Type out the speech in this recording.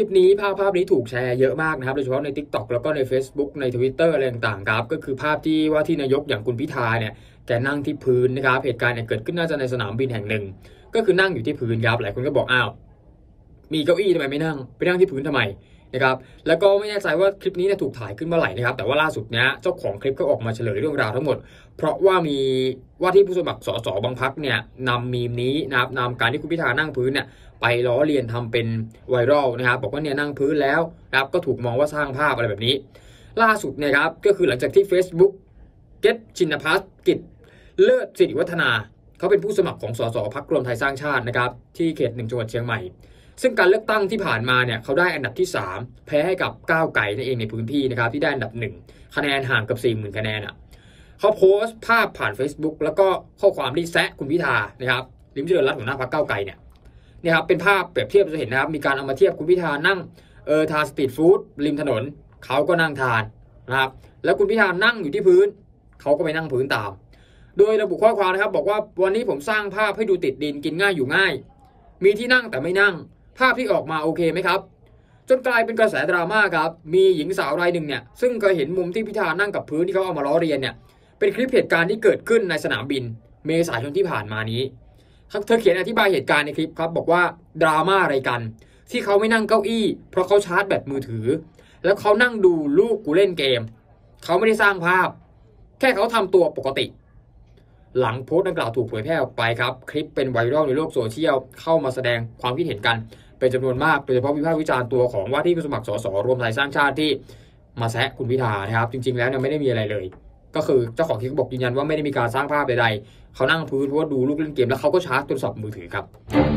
ลิปนี้ภาพนี้ถูกแชร์เยอะมากนะครับโดยเฉพาะใน TikTok แล้วก็ใน Facebook ใน Twitter อะไรต่างๆครับก็คือภาพที่ว่าที่นายกอย่างคุณพิธาเนี่ยแกนั่งที่พื้นนะครับเหตุการณ์เนี่ยเกิดขึ้นน่าจะในสนามบินแห่งหนึ่งก็คือนั่งอยู่ที่พื้นครับหลายคนก็บอกอ้าวมีเก้าอี้ทำไมไม่นั่งไปนั่งที่พื้นทำไมนะครับแล้วก็ไม่แน่ใจว่าคลิปนี้ถูกถ่ายขึ้นเมื่อไหร่นะครับแต่ว่าล่าสุดเนี้ยเจ้าของคลิปก็ออกมาเฉลยเรื่องราวทั้งหมดเพราะว่ามีว่าที่ผู้สมัครสสบางพรรคเนี่ยนำมีมนี้นะครับนำการที่คุณพิธานั่งพื้นเนี่ยไปล้อเลียนทำเป็นไวรัลนะครับบอกว่าเนี่ยนั่งพื้นแล้วนะครับก็ถูกมองว่าสร้างภาพอะไรแบบนี้ล่าสุดเนี่ยครับก็คือหลังจากที่ Facebook เกตชินภัสกิจเลิศสิริวัฒนาเขาเป็นผู้สมัครของสสพรรครวมไทยสร้างชาตินะครับที่เขต1จังหวัดเชียงใหม่ซึ่งการเลือกตั้งที่ผ่านมาเนี่ยเขาได้อันดับที่3แพ้ให้กับก้าวไกลนั่นเองในพื้นที่นะครับที่ได้อันดับ1คะแนนห่างกับ 40,000 คะแนนเขาโพสต์ภาพผ่าน Facebook แล้วก็ข้อความที่แซะคุณพิธานะครับลิ้มเจริญรัตน์หัวหน้าพรรคก้าวไกลเนี่ยครับเป็นภาพเปรียบเทียบจะเห็นนะครับมีการเอามาเทียบคุณพิธานั่งทานสตรีทฟู้ดริมถนนเขาก็นั่งทานนะครับแล้วคุณพิธานั่งอยู่ที่พื้นเขาก็ไปนั่งพื้นตามโดยระบุข้อความนะครับบอกว่าวันนี้ผมสร้างภาพให้ดูติดดินกินง่ายอยู่ง่ายมีที่นั่งแต่ไม่นั่งภาพที่ออกมาโอเคไหมครับจนกลายเป็นกระแสดราม่าครับมีหญิงสาวรายหนึ่งเนี่ยซึ่งเคยเห็นมุมที่พิธานั่งกับพื้นที่เขาเอามาล้อเรียนเนี่ยเป็นคลิปเหตุการณ์ที่เกิดขึ้นในสนามบินเมษายนที่ผ่านมานี้เธอเขียนอธิบายเหตุการณ์ในคลิปครับบอกว่าดราม่าอะไรกันที่เขาไม่นั่งเก้าอี้เพราะเขาชาร์จแบตมือถือแล้วเขานั่งดูลูกกูเล่นเกมเขาไม่ได้สร้างภาพแค่เขาทำตัวปกติหลังโพสต์ดังกล่าวถูกเผยแพร่ออกไปครับคลิปเป็นไวรัลในโลกโซเชียลเข้ามาแสดงความคิดเห็นกันเป็นจำนวนมากโดยเฉพาะวิพากษ์วิจารณ์ตัวของว่าที่ผู้สมัครสสรวมไทยสร้างชาติที่มาแซะคุณพิธานะครับจริงๆแล้วเนี่ยไม่ได้มีอะไรเลยก็คือเจ้าของคลิปบอกยืนยันว่าไม่ได้มีการสร้างภาพใดๆเขานั่งพื้นเพราะว่าดูลูกเล่นเกมแล้วเขาก็ชาร์จโทรศัพท์มือถือครับ